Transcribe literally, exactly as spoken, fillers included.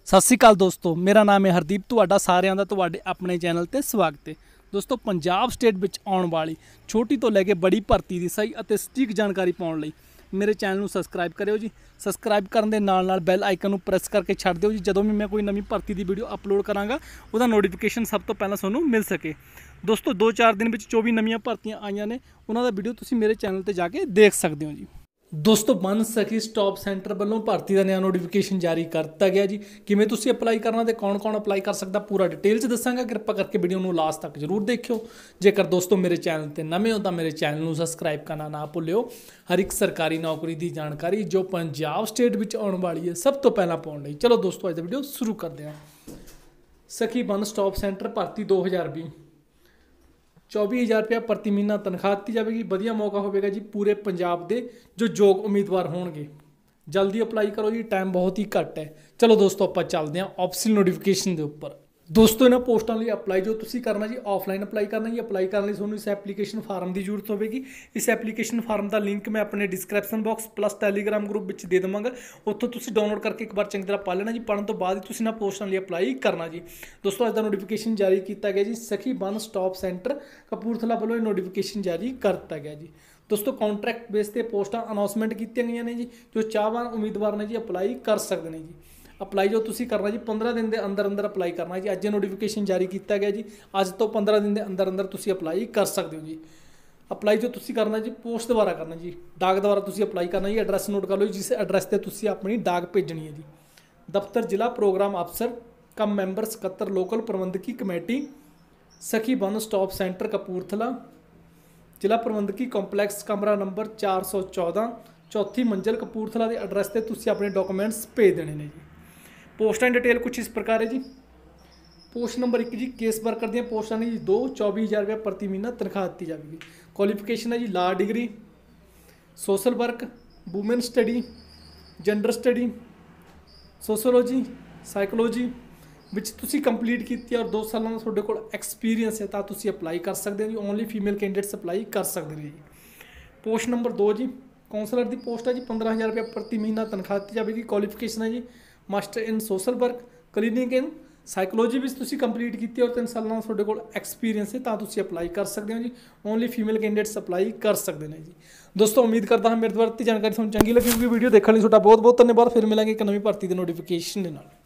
सत श्री अकाल दोस्तों, मेरा नाम है हरदीप। तुहाडा सारिਆਂ ਦਾ ਤੁਹਾਡੇ ਆਪਣੇ चैनल ਤੇ ਸਵਾਗਤ है। दोस्तों, पंजाब स्टेट ਵਿੱਚ ਆਉਣ ਵਾਲੀ छोटी तो लैके बड़ी भर्ती की सही और सटीक जानकारी पाने ਲਈ मेरे चैनल ਨੂੰ सबसक्राइब करो जी। सबसक्राइब करने के नाल नाल बैल आइकन ਨੂੰ प्रेस करके छड़ ਦਿਓ जी। ਜਦੋਂ भी मैं कोई नवी भर्ती की वीडियो अपलोड करांगा ਉਹਦਾ नोटिफिकेशन सब तो पहला ਤੁਹਾਨੂੰ मिल सके। दोस्तों, दो चार दिन में चौबीस नवीं भर्तियां आईਆਂ ने, ਉਹਨਾਂ ਦਾ वीडियो ਤੁਸੀਂ मेरे चैनल ਤੇ जाके देख सकते हो जी। दोस्तों, बन सखी स्टॉप सेंटर वालों भर्ती का नया नोटिफिकेशन जारी कर दिता गया जी। किमें तुसी अपलाई करना तो कौन कौन अपलाई कर सकता पूरा डिटेल च दसांगा। कृपा करके वीडियो को लास्ट तक जरूर देखियो। जेकर दोस्तों मेरे चैनल पर नवे हो तो मेरे चैनल को सबसक्राइब करना ना भुल्लियो। हर एक सरकारी नौकरी की जानकारी जो पंजाब स्टेट में आने वाली है सब तो पहला पाने लई। चलो दोस्तों, अज वीडियो शुरू करते हैं। सखी वन स्टॉप सेंटर भर्ती दो हज़ार भी चौबी हज़ार रुपया प्रति महीना तनख्वाह दी जाएगी। वधिया मौका होगा जी पूरे पंजाब के जो योग उम्मीदवार होंगे। जल्दी अपलाई करो जी, टाइम बहुत ही घट है। चलो दोस्तों, आप चलते हैं ऑफिशियल नोटिफिकेशन के उपर। दोस्तों, इन्होंने पोस्टों लिए अपलाई जो तुसी करना जी ऑफलाइन अपलाई करना जी। अपलाई करने थोड़ा इस एप्लीकेशन फार्म की जरूरत होगी। इस एप्लीकेशन फार्म का लिंक मैं अपने description box plus Telegram group में दे देवांगा। उत्थों तुसी डाउनलोड करके एक बार चंगी तरह पढ़ लेना जी। पढ़ने तो बाद ही तुसी ना पोस्टों लिए अपलाई करना जी। दोस्तों, अज का नोटिफिकेशन जारी किया गया जी। सखी वन स्टॉप सेंटर कपूरथला वालों नोटिफिकेशन जारी कर दिता गया जी। दोस्तों, कॉन्ट्रैक्ट बेस पर पोस्टां अनाउंसमेंट की गई ने जी। जो चाहवान उम्मीदवार ने जी अपलाई कर सकते हैं जी। अपलाई जो तुसी करना जी पंद्रह दिन के अंदर अंदर अपलाई करना जी। अज नोटिफिकेशन जारी किया गया जी। अज तो पंद्रह दिन के अंदर अंदर तुसी अपलाई कर सकते हो जी। अपलाई जो तुसी करना जी पोस्ट द्वारा करना जी, डाक द्वारा तुसी अपलाई करना जी। एड्रैस नोट कर लो, जिस एड्रैस से तुसी अपनी डाक भेजनी है जी। दफ्तर जिला प्रोग्राम अफसर कम मैंबर सकत्तर लोकल प्रबंधकी committee Sakhi one stop centre Kapurthala, जिला प्रबंधकी कॉम्पलैक्स कमरा नंबर चार सौ चौदह चौथी मंजिल कपूरथला के एड्रैस से तुसी अपने डॉक्यूमेंट्स भेज देने ने जी। पोस्टां डिटेल कुछ इस प्रकार है जी। पोस्ट नंबर एक जी केस वर्कर दी पोस्टां ने जी दो चौबीस हज़ार रुपया प्रति महीना तनख्वाह दी जाएगी। क्वालिफिकेशन है जी law degree, social work, women study, gender study, sociology, psychology विच तुसी कंप्लीट की और दो सालों का तुहाडे कोल एक्सपीरियंस है तो तुसी अपलाई कर सकते हो जी। ओनली फीमेल कैंडिडेट्स अपलाई कर सकते हैं जी। पोस्ट नंबर दो जी काउंसलर की पोस्ट है जी पंद्रह हज़ार रुपया प्रति महीना तनख्वाह दी जाएगी। क्वालिफिकेशन है जी master in social work, clinic in psychology भी तुसी कंप्लीट की और तीन सालों का तुहाडे कोल एक्सपीरियंस है तो तुसी अपलाई कर सकते हो जी। ओनली फीमेल कैंडिडेट्स अपलाई कर सकते हैं जी। दोस्तों, उम्मीद करता हाँ मेरे द्वारा जानकारी तुहानूं चंगी लगी होगी। वीडियो देखने लिए तुहाडा बहुत बहुत धन्यवाद। फिर मिलेंगे एक नवी भर्ती के नोटिफिकेशन के नाल।